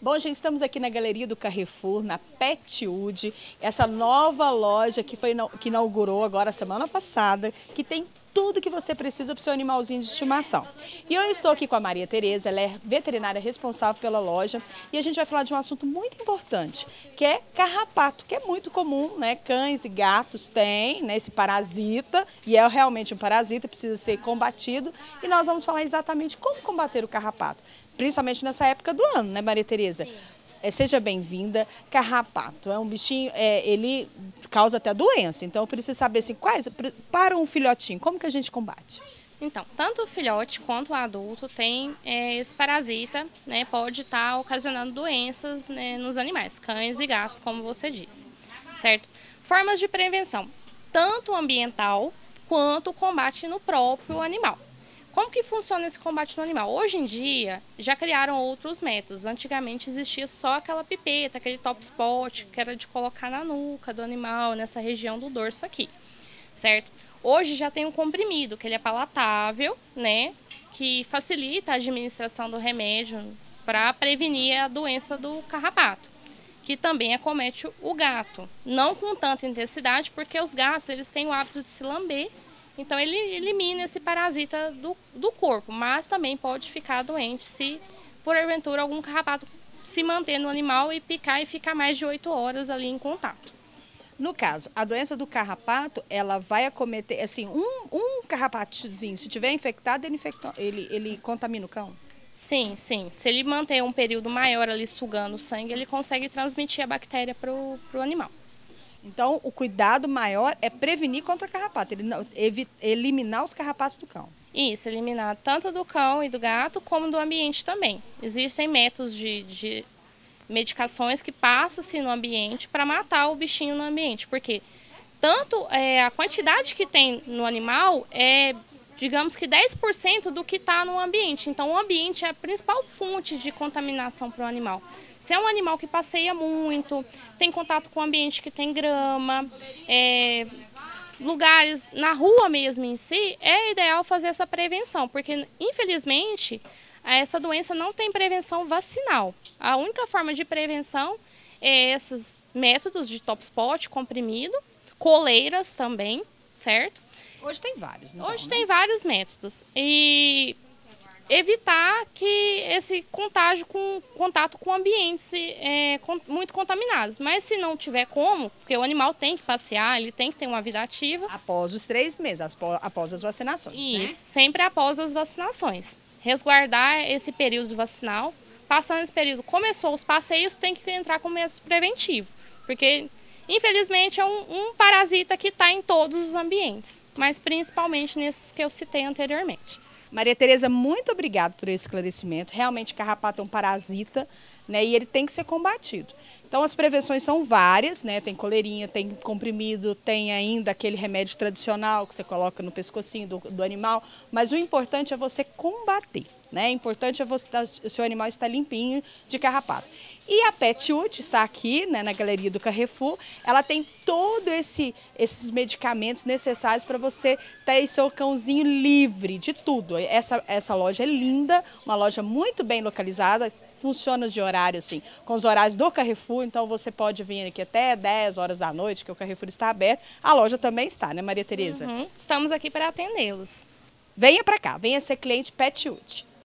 Bom, gente, estamos aqui na Galeria do Carrefour, na Petwood, essa nova loja que inaugurou agora semana passada, que tem tudo que você precisa para o seu animalzinho de estimação. E eu estou aqui com a Maria Tereza, ela é veterinária responsável pela loja, e a gente vai falar de um assunto muito importante, que é carrapato, que é muito comum, né? Cães e gatos têm, né, esse parasita, e é realmente um parasita, precisa ser combatido, e nós vamos falar exatamente como combater o carrapato, principalmente nessa época do ano, né, Maria Tereza? Seja bem-vinda. Carrapato é um bichinho, ele causa até doença, então eu preciso saber assim, para um filhotinho, como que a gente combate? Então, tanto o filhote quanto o adulto tem esse parasita, né, pode estar ocasionando doenças, né, nos animais, cães e gatos, como você disse, certo? Formas de prevenção, tanto ambiental quanto o combate no próprio animal. Como que funciona esse combate no animal? Hoje em dia, já criaram outros métodos. Antigamente existia só aquela pipeta, aquele top spot, que era de colocar na nuca do animal, nessa região do dorso aqui, certo? Hoje já tem um comprimido, que ele é palatável, né? Que facilita a administração do remédio para prevenir a doença do carrapato, que também acomete o gato. Não com tanta intensidade, porque os gatos eles têm o hábito de se lamber. Então ele elimina esse parasita do corpo, mas também pode ficar doente se porventura algum carrapato se manter no animal e picar e ficar mais de 8 horas ali em contato. No caso, a doença do carrapato, ela vai acometer, assim, um carrapatozinho, se tiver infectado, ele contamina o cão? Sim, sim. Se ele manter um período maior ali sugando o sangue, ele consegue transmitir a bactéria para o animal. Então, o cuidado maior é prevenir contra carrapato, eliminar os carrapatos do cão. Isso, eliminar tanto do cão e do gato, como do ambiente também. Existem métodos de medicações que passam-se no ambiente para matar o bichinho no ambiente, porque tanto a quantidade que tem no animal é, digamos que 10% do que está no ambiente. Então, o ambiente é a principal fonte de contaminação para o animal. Se é um animal que passeia muito, tem contato com o ambiente que tem grama, lugares na rua mesmo em si, é ideal fazer essa prevenção, porque infelizmente essa doença não tem prevenção vacinal. A única forma de prevenção é esses métodos de top spot, comprimido, coleiras também, certo? Hoje tem vários, não? Hoje tem vários métodos. E evitar que esse contato com ambientes muito contaminados. Mas se não tiver como, porque o animal tem que passear, ele tem que ter uma vida ativa. Após os 3 meses, após as vacinações, Isso, né? sempre após as vacinações. Resguardar esse período vacinal. Passando esse período, começou os passeios, tem que entrar com método preventivo. Porque, infelizmente, é um parasita que está em todos os ambientes, mas principalmente nesses que eu citei anteriormente. Maria Tereza, muito obrigada por esse esclarecimento. Realmente, carrapato é um parasita, né, e ele tem que ser combatido. Então, as prevenções são várias, né? Tem coleirinha, tem comprimido, tem ainda aquele remédio tradicional que você coloca no pescocinho do animal, mas o importante é você combater, né? O importante é o seu animal estar limpinho de carrapato. E a Petwood está aqui, né, na Galeria do Carrefour. Ela tem todos esses medicamentos necessários para você ter seu cãozinho livre de tudo. Essa loja é linda, uma loja muito bem localizada, funciona de horário assim, com os horários do Carrefour, então você pode vir aqui até 10 horas da noite, que o Carrefour está aberto. A loja também está, né, Maria Tereza? Estamos aqui para atendê-los. Venha para cá, venha ser cliente Petwood.